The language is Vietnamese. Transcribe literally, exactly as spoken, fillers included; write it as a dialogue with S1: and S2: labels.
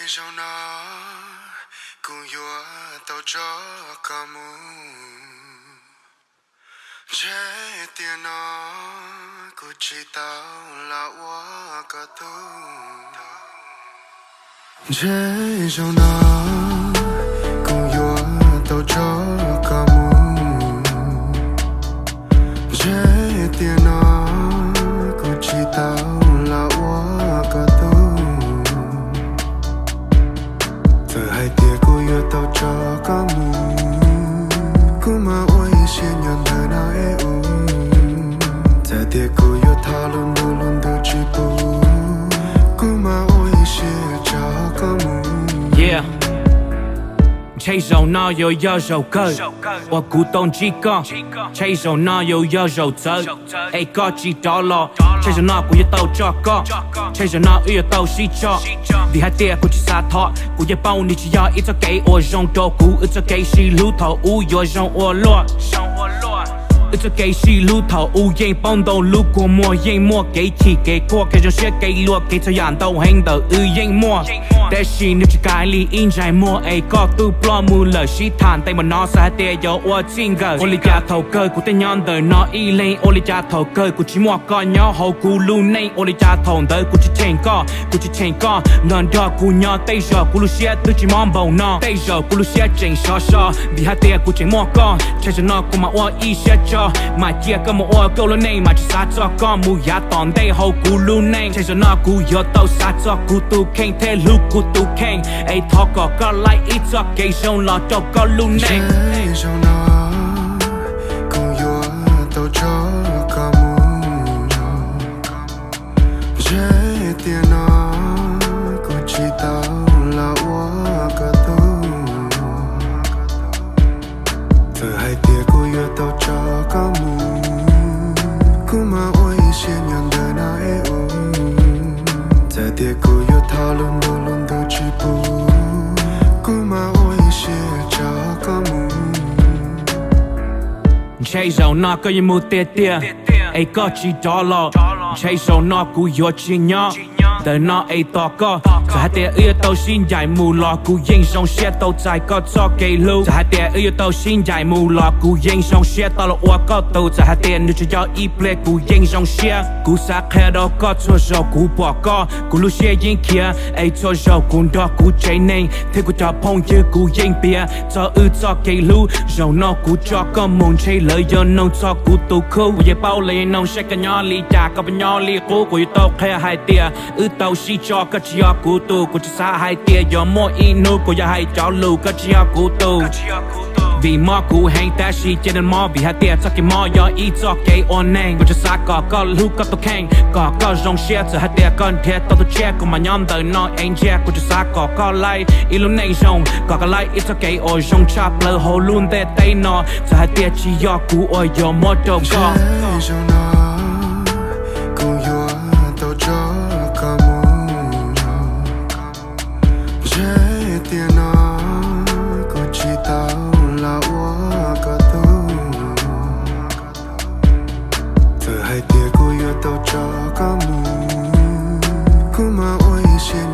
S1: Xiong nó cũng yêu tao cho cả mu chế tiền nó cũng chỉ tao làua cả tu chế Xiong nó cũng yêu tao cho cả mu chế tiền nó cũng chỉ tao làua cả tu hai tia cô yêu tao cho cả mu cô mà ôi xin nhận đời nào e u hai tia cô yêu thao luôn luôn luôn từ chỉ bu cô mà ôi xin cho cả mu
S2: yeah chạy dầu nó yêu yêu dầu cơ và cú tôn chỉ có chạy dầu nó yêu yêu dầu tớ ai có chỉ đó lo chạy dầu nó cũng yêu tao cho có chạy dầu nó yêu tao xí cho vì hai tia cũng chỉ xa thọ cũng yêu bao nhiêu chỉ yêu ít cho cái ô rong đồ cũ ít cho cái xí lú thọ u yêu rong ô lo it's okay she lu thảo u yên bông đầu lu của mùa yên mua cái thì cái qua cái trong xe cái lúa cái thời gian đầu hành đầu ư yên mua để xin nếu chỉ cái li in dài mua ấy có tu plo mu lời sĩ thản tay mà nó sẽ để cho ô chính gờ ô li cha thầu cơ của tên nhon đời nó y lên ô li cha thầu cơ của chỉ mua con nhỏ hậu cu lu này ô li cha thầu đời của chỉ chèn co của chỉ chèn co ngần đo của nhỏ tay giờ của lu xe từ chỉ mong bầu nó tay giờ của lu xe chèn so so vì hai tia của chèn mua con chạy cho nó của mà ô y xe cho mà chia có một ô câu lớn này mà chỉ sát cho con mu giá tòn đây hậu cú luôn này chạy cho nó cú giờ tao sát cho cú tu khen thế lu cú tu khen ai thọ có có lại ít cho cái sông lọ cho có luôn này
S1: Xiong nó cũng yêu tao cho cả mu chế tiền nó cũng chỉ tao làua cả tu từ hai tia cô yêu tao cho cả mu cô mà ôi xin nhận đời nào e u hai tia cô yêu thao luôn luôn luôn từ chỉ bu cô mà ôi xin cho cả mu
S2: chạy dầu nó có như một tia tia ai có chỉ đó lo chạy dầu nó cũng yêu chỉ nhỏ đời nó ai to có hai tia yêu tao xin dài mù lò cũng yên song xe tao dài có cho cây lưu hai tia yêu tao xin dài mù lò cũng yên song xe tao là ô có tao hai tia nếu cho cho ít ple cũng yên song xe cũng sát khe đó có cho dầu cũng bỏ có cũng lu xe yên kia ai cho dầu cũng đó cũng chạy nên thế cũng cho phong như cũng yên bia cho ư cho cây lưu dầu nó cũng cho có mong chạy lời do nông cho cũng tu khâu về bao lê nông sẽ cái nhỏ li trà có bên nhỏ li cố của tao khe hai tia ư tao xí cho cái chia của tu của xa hai tia do mỗi inu của gia hai cháu lưu cái chia của tu vì mò cũ hành ta xí trên đền mò vì hai tia cho cái mò do ít cho cái on nang của xa có có lưu có tao khen có có rong xe cho hai tia con thế tao tao che của mà nhóm đời nó anh che của xa có có lại illumination có có lại ít cho cái ôi rong chap lơ hồ luôn để tay nó cho hai tia chỉ do cũ ôi do mò đâu có
S1: Xiong nó cũng yêu tao cho cả mu chế tiền nó cũng chỉ tao làua cả tu từ hai tia cô yêu tao cho cả mu cô mà ôi xin